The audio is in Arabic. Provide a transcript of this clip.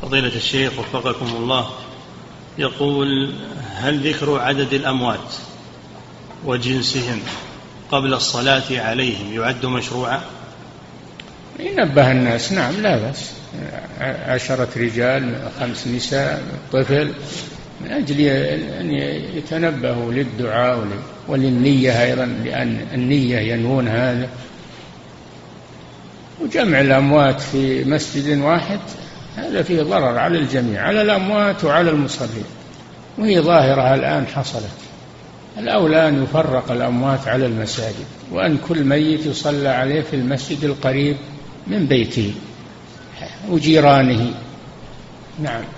فضيلة الشيخ وفقكم الله، يقول: هل ذكر عدد الأموات وجنسهم قبل الصلاة عليهم يعد مشروعا؟ ينبه الناس، نعم لا بأس، 10 رجال 5 نساء طفل، من أجل أن يتنبهوا للدعاء وللنية أيضا، لأن النية ينوون هذا. وجمع الأموات في مسجد واحد هذا فيه ضرر على الجميع، على الأموات وعلى المصلين، وهي ظاهرة الآن حصلت. الأولى أن يفرق الأموات على المساجد، وأن كل ميت يصلى عليه في المسجد القريب من بيته وجيرانه. نعم.